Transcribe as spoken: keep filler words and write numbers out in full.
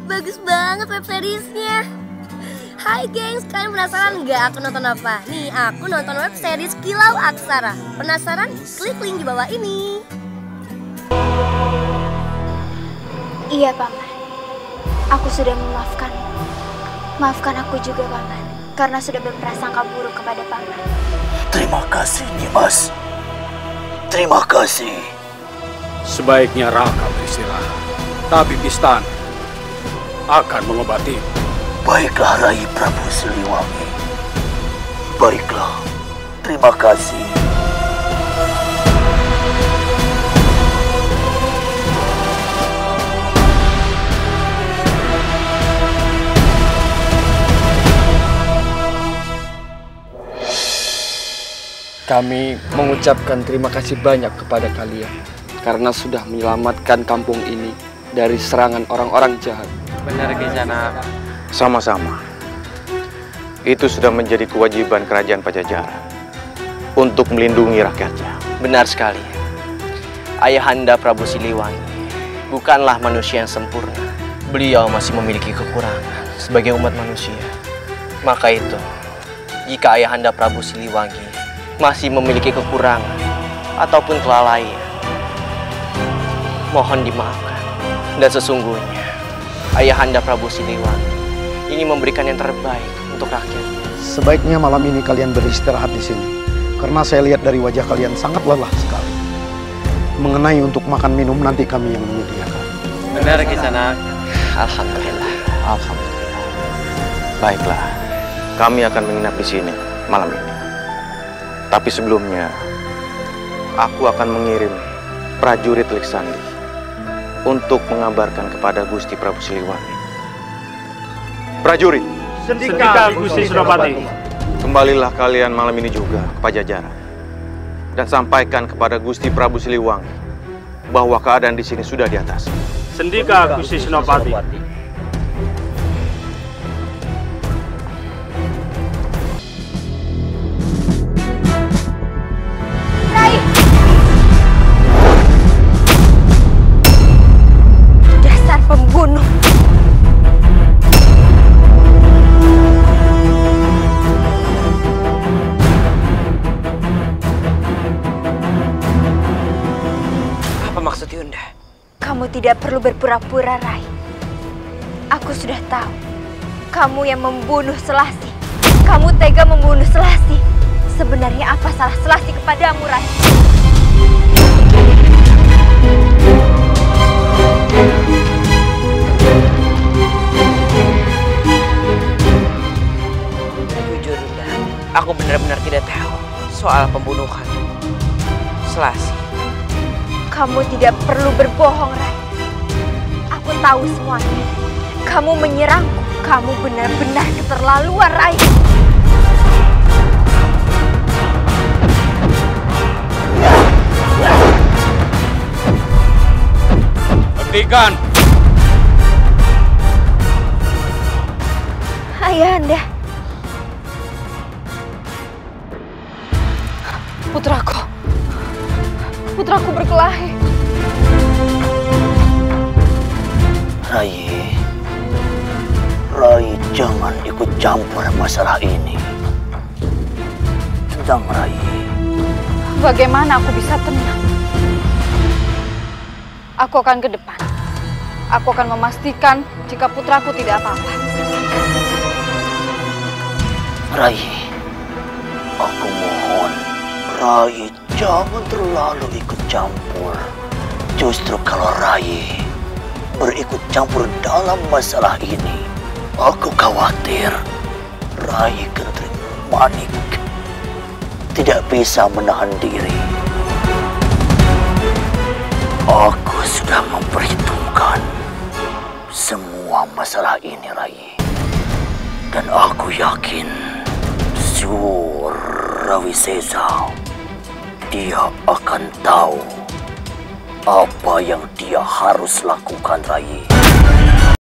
Bagus banget web seriesnya. Hai gengs, kalian penasaran nggak aku nonton apa? Nih, aku nonton web series Kilau Aksara. Penasaran? Klik link di bawah ini. Iya, Paman. Aku sudah memaafkan. Maafkan aku juga, Paman, karena sudah berprasangka buruk kepada Paman. Terima kasih, Nimas. Terima kasih. Sebaiknya Raka beristirahat. Tabib istana akan mengobati. Baiklah, Rai Prabu Siliwangi. Baiklah, terima kasih. Kami mengucapkan terima kasih banyak kepada kalian karena sudah menyelamatkan kampung ini dari serangan orang-orang jahat. Benar, Kisana. Sama-sama. Itu sudah menjadi kewajiban kerajaan Pajajaran untuk melindungi rakyatnya. Benar sekali. Ayahanda Prabu Siliwangi bukanlah manusia yang sempurna. Beliau masih memiliki kekurangan sebagai umat manusia. Maka itu, jika Ayahanda Prabu Siliwangi masih memiliki kekurangan ataupun kelalaian, mohon dimaafkan. Dan sesungguhnya Ayahanda Prabu Siliwangi ingin memberikan yang terbaik untuk rakyat. Sebaiknya malam ini kalian beristirahat di sini, karena saya lihat dari wajah kalian sangat lelah sekali. Mengenai untuk makan minum, nanti kami yang menyediakan. Benar, Kisana. Alhamdulillah. Alhamdulillah. Baiklah, kami akan menginap di sini malam ini. Tapi sebelumnya, aku akan mengirim prajurit Leksandi untuk mengabarkan kepada Gusti Prabu Siliwangi. Prajurit, Sendika Gusti Senopati. Kembalilah kalian malam ini juga ke Pajajaran dan sampaikan kepada Gusti Prabu Siliwangi bahwa keadaan di sini sudah di atas. Sendika Gusti Senopati. Rai! Dasar pembunuh! Maksud Yunda? Kamu tidak perlu berpura-pura, Rai. Aku sudah tahu. Kamu yang membunuh Selasi. Kamu tega membunuh Selasi. Sebenarnya apa salah Selasi kepadamu, Rai? Jujur, Yunda, aku benar-benar tidak tahu soal pembunuhan Selasi. Kamu tidak perlu berbohong, Rai. Aku tahu semuanya. Kamu menyerangku. Kamu benar-benar keterlaluan, Rai. Hentikan! Ayahanda. Putraku. Putraku berkelahi. Rai, Rai jangan ikut campur masalah ini. Tenang, Rai. Bagaimana aku bisa tenang? Aku akan ke depan. Aku akan memastikan jika putraku tidak apa-apa. Rai, aku mohon, Rai jangan terlalu ikut campur. Justru kalau Rai berikut campur dalam masalah ini, aku khawatir Rai Kentring Manik tidak bisa menahan diri. Aku sudah memperhitungkan semua masalah ini, Rai. Dan aku yakin Surawisesa, dia akan tahu apa yang dia harus lakukan, Rai.